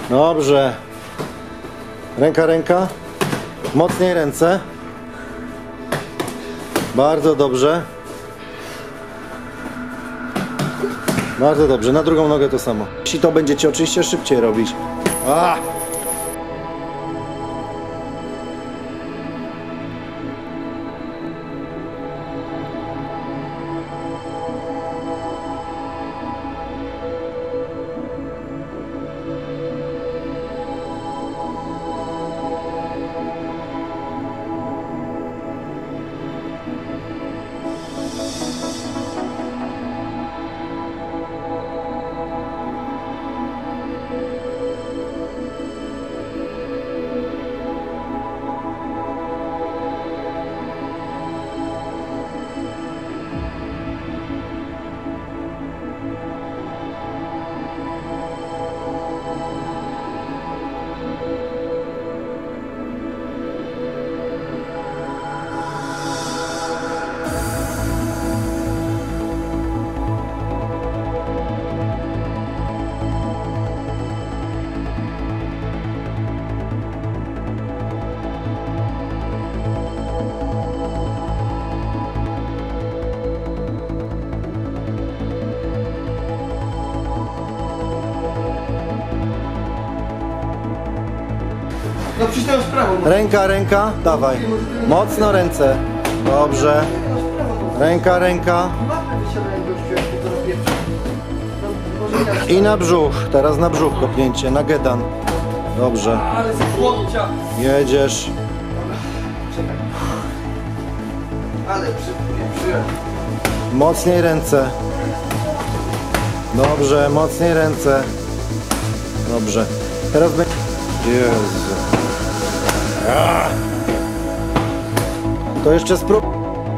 Dobrze. Ręka, ręka. Mocniej ręce. Bardzo dobrze. Bardzo dobrze. Na drugą nogę to samo. Jeśli to będziecie oczywiście szybciej robić. No przyznam sprawą. Ręka, ręka, dawaj. Mocno ręce. Dobrze. Ręka, ręka. I na brzuch. Teraz na brzuch kopnięcie, na gedan. Dobrze. Ale z łokcia. Jedziesz. Czekaj. Ale przyjąłem. Mocniej ręce. Dobrze, mocniej ręce. Dobrze. Teraz będzie... Jezu. To jeszcze spróbuj.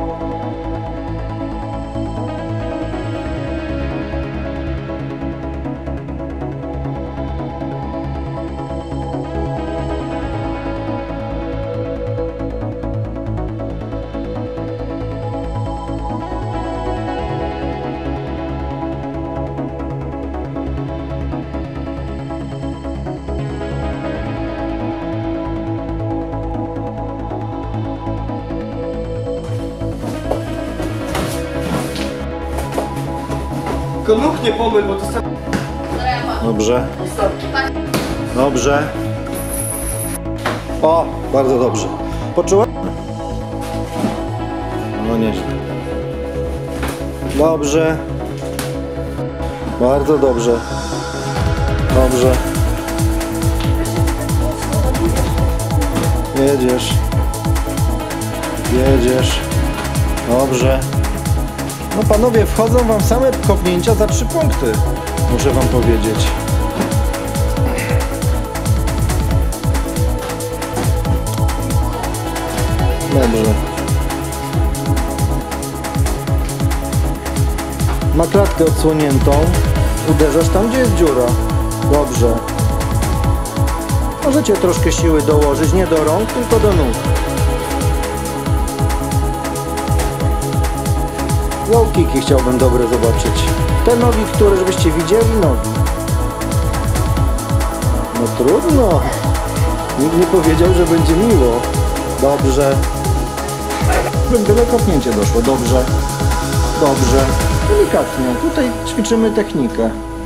Tylko nóg nie pomyl, bo to sam... Dobrze. Dobrze. O, bardzo dobrze. Poczułem? No nieźle. Dobrze. Bardzo dobrze. Dobrze. Jedziesz. Jedziesz. Dobrze. No panowie, wchodzą wam same kopnięcia za 3 punkty. Muszę wam powiedzieć. Dobrze. Ma klatkę odsłoniętą. Uderzasz tam, gdzie jest dziura. Dobrze. Możecie troszkę siły dołożyć, nie do rąk, tylko do nóg. Low kicki chciałbym dobre zobaczyć. Te nogi, które żebyście widzieli, nogi. No trudno. Nikt nie powiedział, że będzie miło. Dobrze. Byle kopnięcie doszło. Dobrze. Dobrze. Delikatnie. Tutaj ćwiczymy technikę.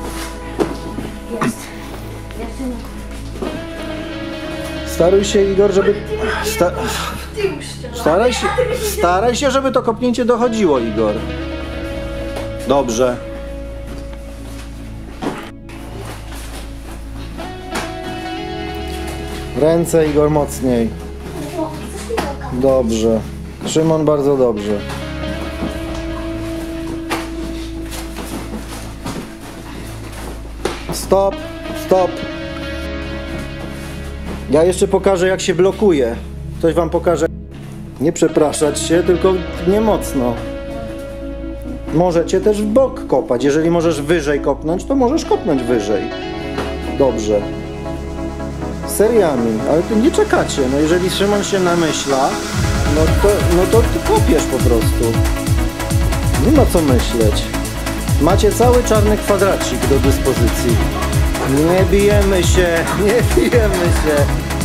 Staruj się, Igor, żeby... Staraj się, żeby to kopnięcie dochodziło, Igor. Dobrze. Ręce, Igor, mocniej. Dobrze. Szymon, bardzo dobrze. Stop, stop. Ja jeszcze pokażę, jak się blokuje. Coś wam pokażę. Nie przepraszać się, tylko nie mocno. Możecie też w bok kopać. Jeżeli możesz wyżej kopnąć, to możesz kopnąć wyżej. Dobrze. Seriami, ale tu nie czekacie. No jeżeli Szymon się namyśla, no to ty kopiesz po prostu. Nie ma co myśleć. Macie cały czarny kwadracik do dyspozycji. Nie bijemy się, nie bijemy się.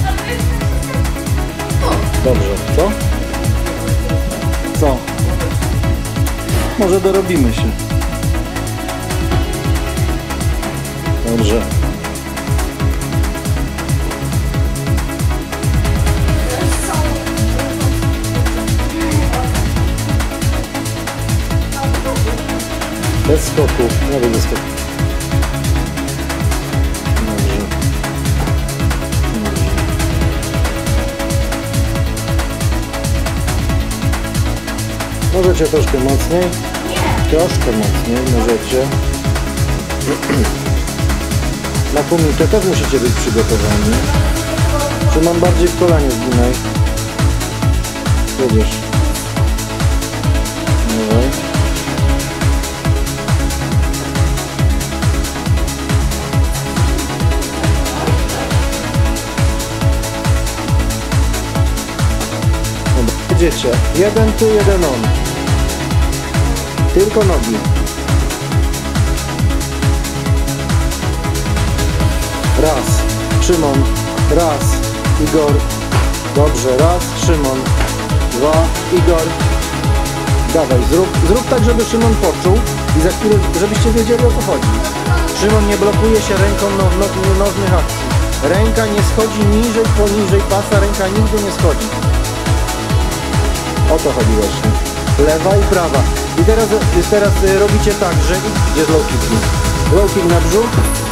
Dobrze, co? Co? Może dorobimy się. Dobrze. Bez skoku, nie bez skoku. Dobrze. Możecie troszkę mocniej. Troszkę mocniej możecie. Na kominkę też musicie być przygotowani. Czy mam bardziej w kolanie zginaj? Jedziesz. Dawaj. Dobra, jedziecie. Jeden ty, jeden on. Tylko nogi. Raz, Szymon, raz, Igor, dobrze, raz, Szymon, dwa, Igor, dawaj, zrób tak, żeby Szymon poczuł i za chwilę, żebyście wiedzieli, o co chodzi. Szymon nie blokuje się ręką nożnych akcji. Ręka nie schodzi niżej, poniżej pasa, ręka nigdy nie schodzi. O to chodzi właśnie. Lewa i prawa. I teraz robicie tak, że idzie low kick. Low kick na brzuch.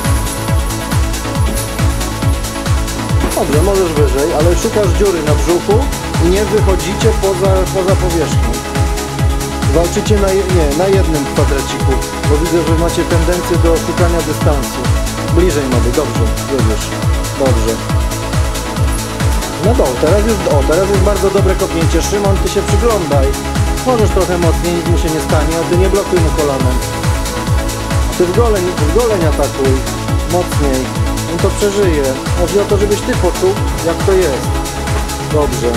Dobrze, możesz wyżej, ale szukasz dziury na brzuchu i nie wychodzicie poza powierzchnią. Walczycie na jednym kwadraciku, bo widzę, że macie tendencję do szukania dystansu. Bliżej mamy, dobrze, jedziesz. Dobrze. No teraz jest bardzo dobre kopnięcie. Szymon, ty się przyglądaj. Możesz trochę mocniej, nic mu się nie stanie, a ty nie blokuj mu kolanem. Ty w goleń atakuj. Mocniej. On to przeżyje. Chodzi o to, żebyś ty poczuł, jak to jest. Dobrze.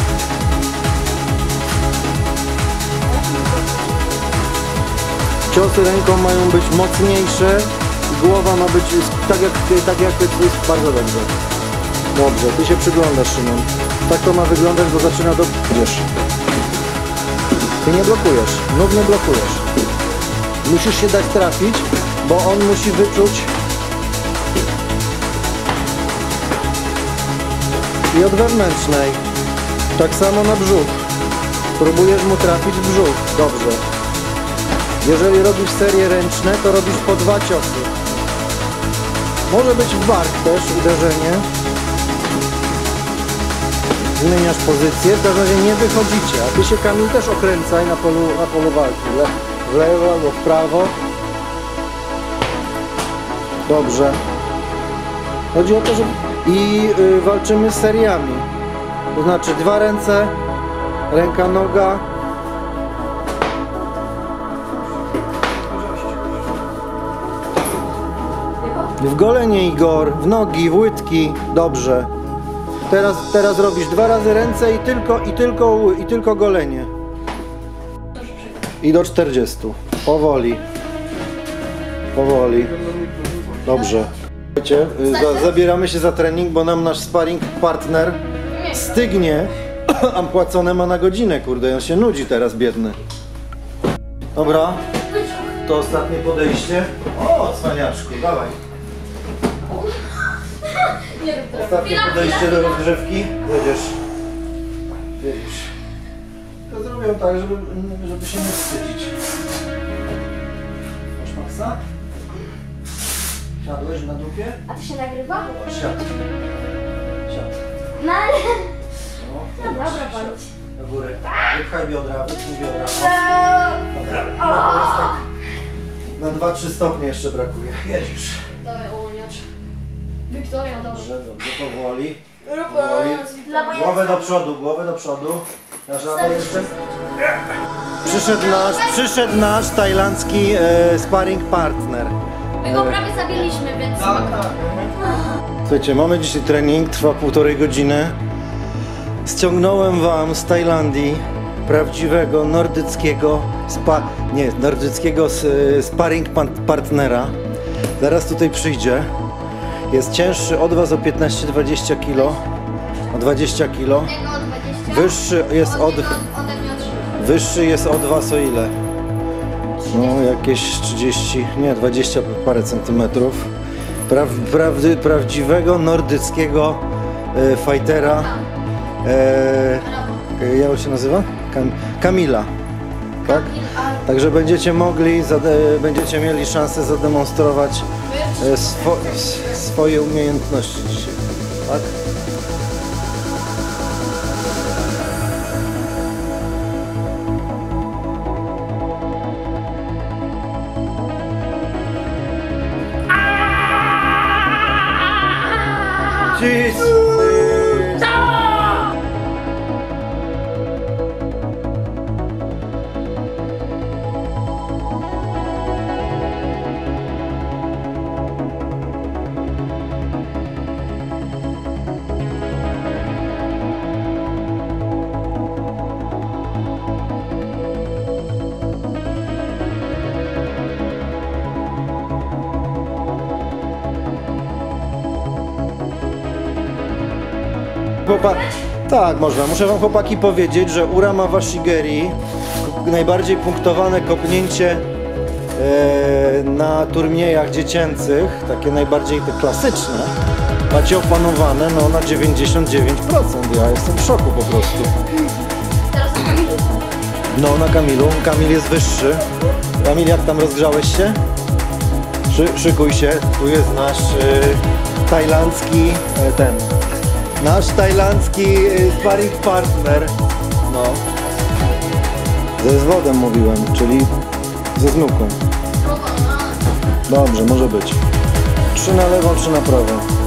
Ciosy ręką mają być mocniejsze. Głowa ma być tak jak to jest bardzo dobrze. Dobrze, ty się przyglądasz, Szymon. Tak to ma wyglądać, bo zaczyna do... Idziesz. Ty nie blokujesz. Nóg nie blokujesz. Musisz się dać trafić, bo on musi wyczuć. I od wewnętrznej. Tak samo na brzuch. Próbujesz mu trafić w brzuch. Dobrze. Jeżeli robisz serie ręczne, to robisz po 2 ciosy. Może być w bark też uderzenie. Zmieniasz pozycję, w każdym razie nie wychodzicie. A ty się, Kamil, też okręcaj na polu walki. W lewo albo w prawo. Dobrze. Chodzi o to, że... I walczymy seriami. To znaczy 2 ręce, ręka, noga. W golenie, Igor, w nogi, w łydki. Dobrze. Teraz robisz 2 razy ręce i tylko golenie. I do 40. Powoli. Powoli. Dobrze. Słuchajcie, zabieramy się za trening, bo nam nasz sparring partner stygnie, a płacone ma na godzinę, kurde, on się nudzi teraz, biedny. Dobra, to ostatnie podejście. O, cwaniaczku, dawaj. Ostatnie podejście do rozgrzewki. Jedziesz. To zrobię tak, żeby się nie wstydzić. Masz maksa? Siadłeś na dupie? A to się nagrywa? Siad. Siad. No ale... No, dobra, bądź. Do góry. Wypchaj biodra, wypchnij biodra. Dobra. No, jest tak. Na 2-3 stopnie jeszcze brakuje. Jedziesz. Dawaj, ułoniacz. Wiktoria, dobrze. Dobrze, powoli. Powoli. Głowę do przodu. Dasz radę jeszcze? Przyszedł nasz tajlandzki sparring partner. My go prawie zabiliśmy, więc... Słuchajcie, mamy dzisiaj trening, trwa 1,5 godziny. Ściągnąłem wam z Tajlandii prawdziwego nordyckiego sparring partnera. Zaraz tutaj przyjdzie jest cięższy od Was o 15-20 kg. O 20 kg. Tego 20. Wyższy jest od... Ode mnie od Wyższy jest od Was o ile? No jakieś 30, nie 20 parę centymetrów. Prawdziwego nordyckiego fightera. Jak on się nazywa? Kamila. Tak? Także będziecie mogli, będziecie mieli szansę zademonstrować swoje umiejętności dzisiaj. Tak? Tak, można. Muszę Wam, chłopaki, powiedzieć, że Urama Washigeri, najbardziej punktowane kopnięcie na turniejach dziecięcych, takie najbardziej te klasyczne, macie opanowane no, na 99%. Ja jestem w szoku po prostu. Teraz na Kamilu. No, na Kamilu. Kamil jest wyższy. Kamil, jak tam rozgrzałeś się? Szykuj się. Tu jest nasz tajlandzki nasz tajlandzki sparring partner. No. Ze zwodem mówiłem, czyli ze znuką. Dobrze, może być. 3 na lewą, 3 na prawą.